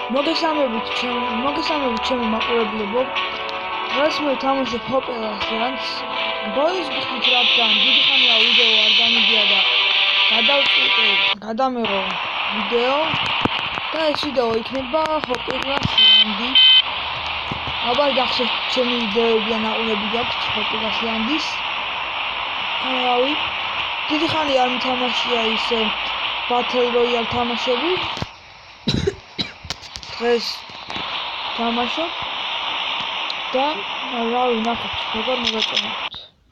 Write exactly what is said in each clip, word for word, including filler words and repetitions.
მოგესალმებით ჩემ მოგესალმებით ჩემო მაყურებლებო. დღეს მე ვთამაშობ hopelas რანს. ბოის გიხდით რადგან დიდი ხანია ვიდეო არ გამიგია და გადავწყვიტე გადამეღო ვიდეო და ეს ვიდეო იქნება hopelas რანდი. აბა გახსოვთ ჩემი ვიდეოები ან აყურები გაქვთ hopelas რანდის. რავი დიდი ხანია არ მითამაშია ის battle royale თამაშები. დღეს თამაშობ და რავი ნახოთ როგორ მოგეწონებათ.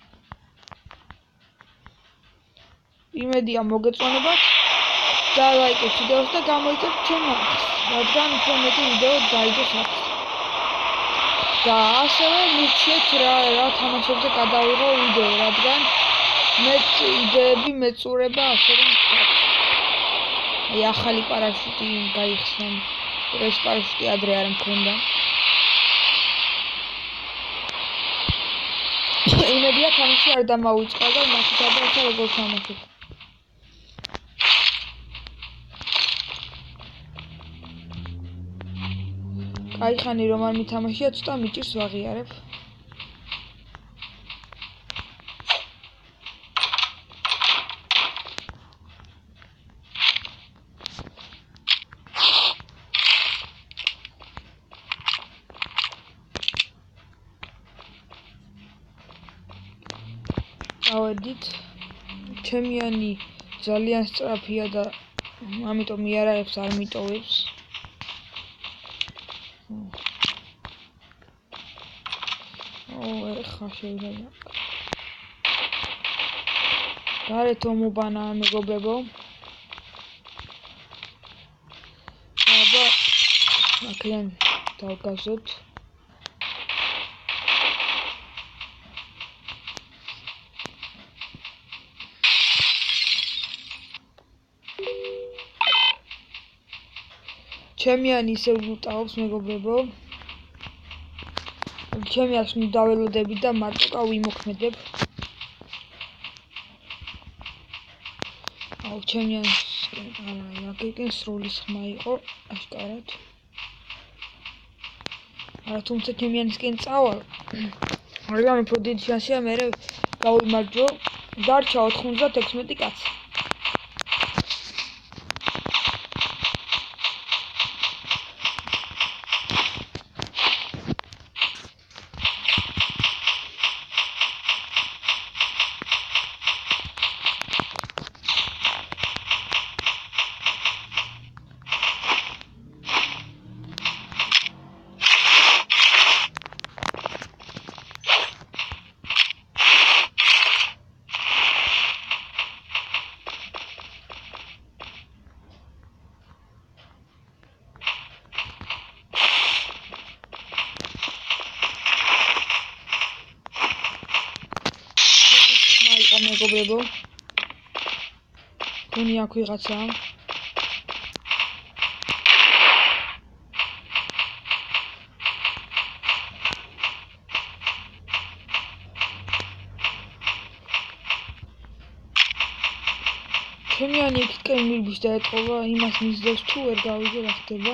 იმედია მოგეწონებათ და ლაიქეთ ვიდეოს და გამოიწევთ ჩემს, რადგან უფრო მეტი ვიდეო დაიდოს აქ. და ასევე მივჩიეთ რა რა თამაშებზე გადავიღო ვიდეო, რადგან მეც იდეები მეწურება ასე რომ ვთქვათ. აი ახალი პარაშუტი გაიხსნა. ეს პარაშუტი ადრე არ მქონდა. იმედია თამაში არ დამავიწყდა და ნახეთ აბა როგორ თამაშობ. კაი ხანი რომ არ მითამაშია, ცოტა მიჭირს ვაღიარებ. ავედით ჩემიანი ძალიან სწრაფია და ამიტომ იარაღებს არ მიტოვებს. ო ეხა შეიძლება გარეთ ომობანა მეგობრებო. აბა აქედან დავგაზოთ. ჩემიანი ისე ვუტაობს მეგობრებო. ჩემი ას მიდაველოდები და მარტო ვიმოქმედებ. აუ ჩემიანს არა აგეკენ სროლის ხმა იყო აშკარად. არა თუმცა ჩემიანისკენ წავალ. მაგრამ უფრო დიდი შანსია მე გავიმარჯვო. დარჩა ოთხმოცდათექვსმეტი კაცი. მეგობრებო თუნი აქ ვიღაცა ჩემიანი იქითკენ მირბის და ეტყობა იმას მისდევს თუ ვერ გავიგე რა ხდება.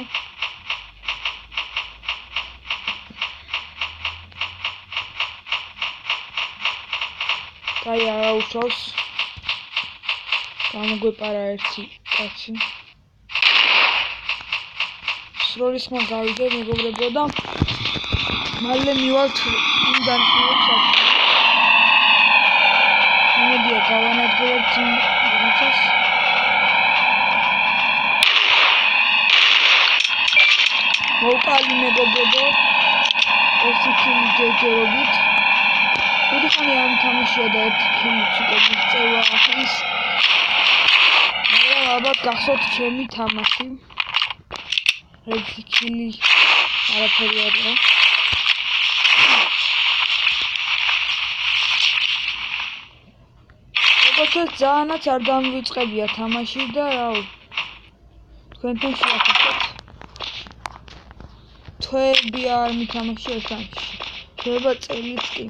კაი არა უშავს გამოგვეპარა ერთი კაცი სროლის ხმა გავიდე მეგობრებო და მალე მივალთ იმდან ხმებს. იმედია გავანადგურებთ იმ რაღაცას. მოვკალი მეგობრებო ერთი ქილი ჯერჯერობით. დიდი ხანი არ მითამაშია და ერთი ქილიც უკვე მიწევა ახლის. მაგრამ ალბათ გახსოვთ ჩემი თამაში. ერთი ქილი არაფერი არ იყო. როგორც ძალიანაც არ დამივიწყებია თამაში და რავი თქვენთან შეახერხეთ. თვეები არ მითამაშია ეს თამაში. შეიძლება წელიც კი.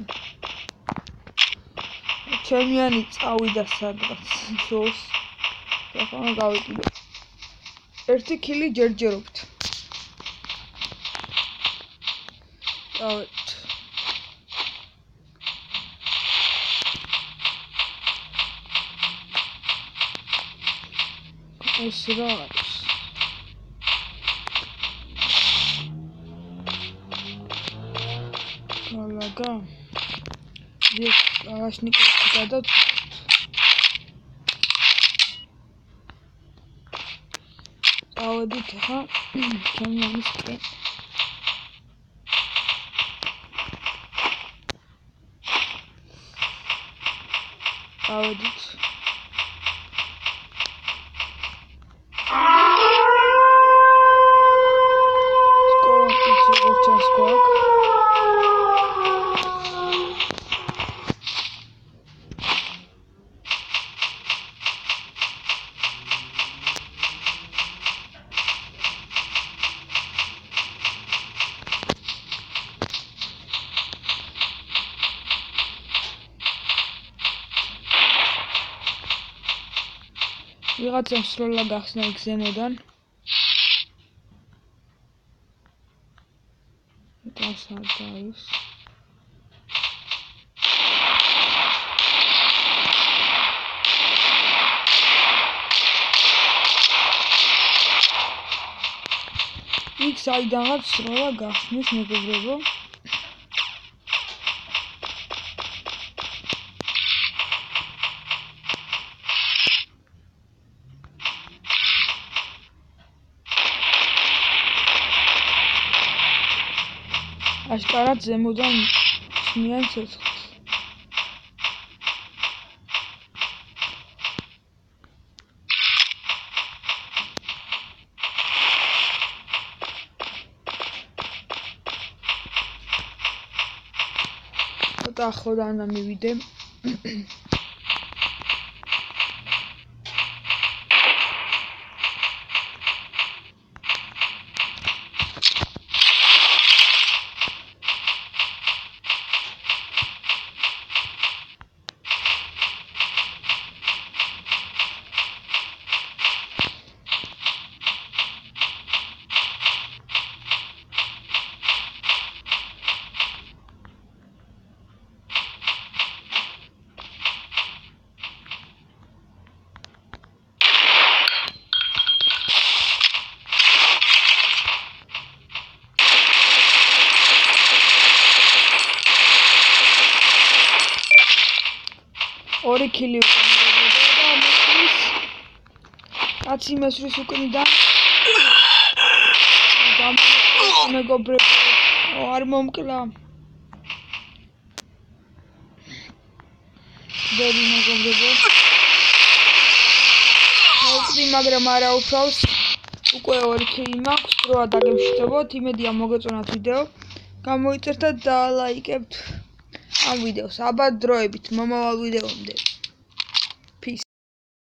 ჩემიანი წავიდა სადღაც შოს და ხომ გავიკიდე ერთი ქილი ჯერჯერობით. წავედით. ეს რა არის? კალაგა? ეს კალაშნიკოვი გადავწყვეტ. წავედით ახლა ჩემი მამისკენ. წავედით. ვიღაცამ სროლა გახსნა იქ ზემოდან. დასად არის. იქ საიდანაც სროლა გახსნის მეგობრებო. აშკარად ზემოდან ხსნიან ცეცხლს. ცოტა ახლოდან მივიდე. ორი ქილი უკვე მიგებოდა და მესვრის კაცი მესვრის უკნიდან დამოუკიდე მეგობრებო არ მომკლა დები მეგობრებო მოვკდი მაგრამ არა უფრავს უკვე ორი ქილი მაქვს დროა დაგემშვიდობოთ იმედია მოგეწონათ ვიდეო გამოიწერთ და ლაიკებთ ამ ვიდეოს. აბა დროებით მომავალ ვიდეომდე.